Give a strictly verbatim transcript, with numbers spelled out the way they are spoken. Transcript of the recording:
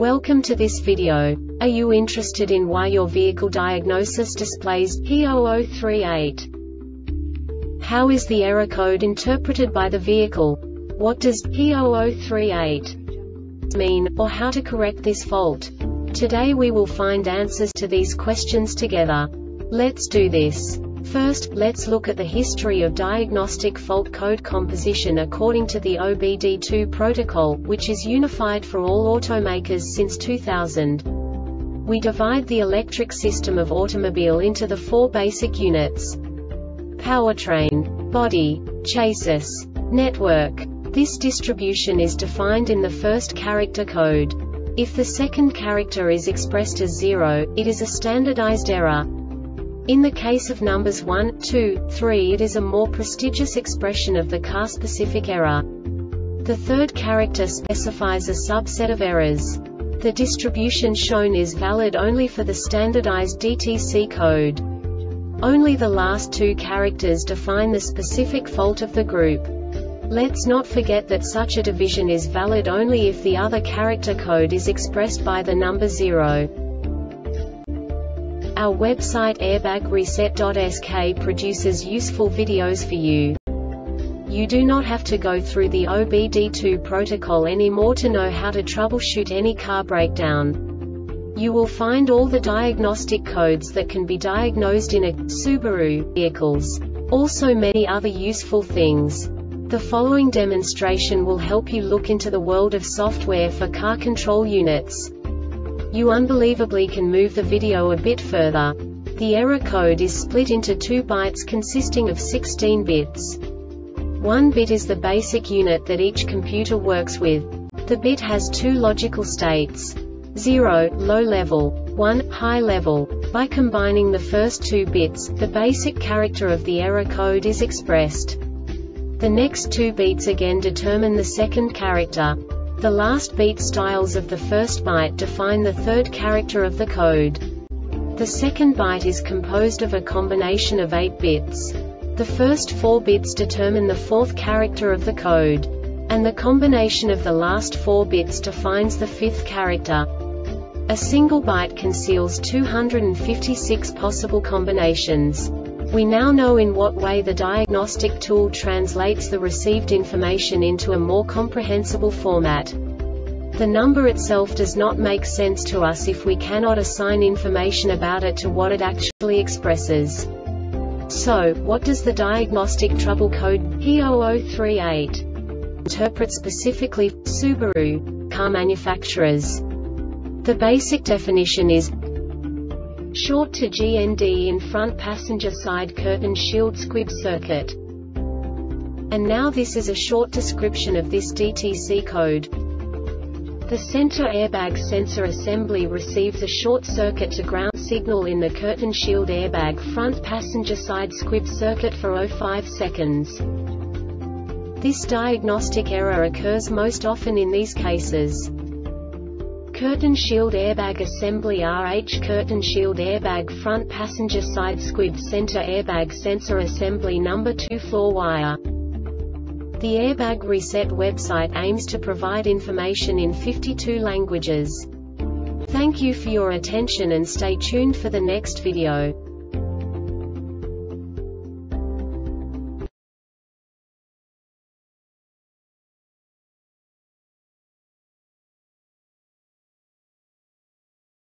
Welcome to this video. Are you interested in why your vehicle diagnosis displays P zero zero three eight? How is the error code interpreted by the vehicle? What does P zero zero three eight mean, or how to correct this fault? Today we will find answers to these questions together. Let's do this. First, let's look at the history of diagnostic fault code composition according to the O B D two protocol, which is unified for all automakers since two thousand. We divide the electric system of automobile into the four basic units: powertrain, body, chassis, network. This distribution is defined in the first character code. If the second character is expressed as zero, it is a standardized error. In the case of numbers one, two, three, it is a more prestigious expression of the car-specific error. The third character specifies a subset of errors. The distribution shown is valid only for the standardized D T C code. Only the last two characters define the specific fault of the group. Let's not forget that such a division is valid only if the other character code is expressed by the number zero. Our website airbag reset dot S K produces useful videos for you. You do not have to go through the O B D two protocol anymore to know how to troubleshoot any car breakdown. You will find all the diagnostic codes that can be diagnosed in a Subaru vehicles. Also many other useful things. The following demonstration will help you look into the world of software for car control units. You unbelievably can move the video a bit further. The error code is split into two bytes consisting of sixteen bits. One bit is the basic unit that each computer works with. The bit has two logical states: zero, low level, one, high level. By combining the first two bits, the basic character of the error code is expressed. The next two beats again determine the second character. The last beat styles of the first byte define the third character of the code. The second byte is composed of a combination of eight bits. The first four bits determine the fourth character of the code. And the combination of the last four bits defines the fifth character. A single byte conceals two hundred fifty-six possible combinations. We now know in what way the diagnostic tool translates the received information into a more comprehensible format. The number itself does not make sense to us if we cannot assign information about it to what it actually expresses. So, what does the diagnostic trouble code P zero zero three eight interpret specifically for Subaru car manufacturers? The basic definition is short to G N D in front passenger side curtain shield squib circuit. And now this is a short description of this D T C code. The center airbag sensor assembly receives a short circuit to ground signal in the curtain shield airbag front passenger side squib circuit for zero point five seconds. This diagnostic error occurs most often in these cases: curtain shield airbag assembly R H curtain shield airbag front passenger side squib center airbag sensor assembly number two floor wire. The Airbag Reset website aims to provide information in fifty-two languages. Thank you for your attention and stay tuned for the next video.